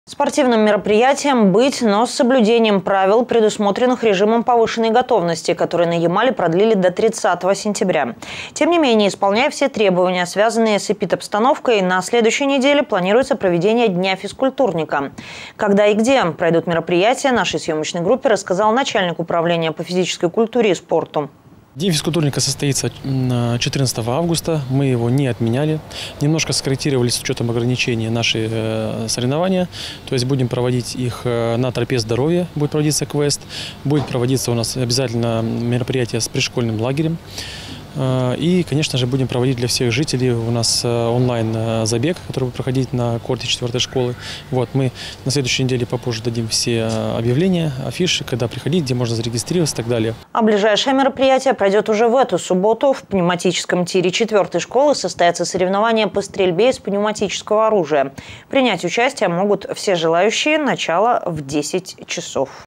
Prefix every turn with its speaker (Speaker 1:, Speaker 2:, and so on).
Speaker 1: Спортивным мероприятием быть, но с соблюдением правил, предусмотренных режимом повышенной готовности, который на Ямале продлили до 30 сентября. Тем не менее, исполняя все требования, связанные с эпидобстановкой, на следующей неделе планируется проведение Дня физкультурника. Когда и где пройдут мероприятия, нашей съемочной группе рассказал начальник управления по физической культуре и спорту.
Speaker 2: День физкультурника состоится 14 августа, мы его не отменяли. Немножко скорректировали с учетом ограничений наши соревнования. То есть будем проводить их на тропе здоровья, будет проводиться квест. Будет проводиться у нас обязательно мероприятие с предшкольным лагерем. И, конечно же, будем проводить для всех жителей у нас онлайн-забег, который будет проходить на корте 4-й школы. Мы на следующей неделе попозже дадим все объявления, афиши, когда приходить, где можно зарегистрироваться и так далее.
Speaker 1: А ближайшее мероприятие пройдет уже в эту субботу. В пневматическом тире 4-й школы состоятся соревнования по стрельбе из пневматического оружия. Принять участие могут все желающие. Начало в 10 часов.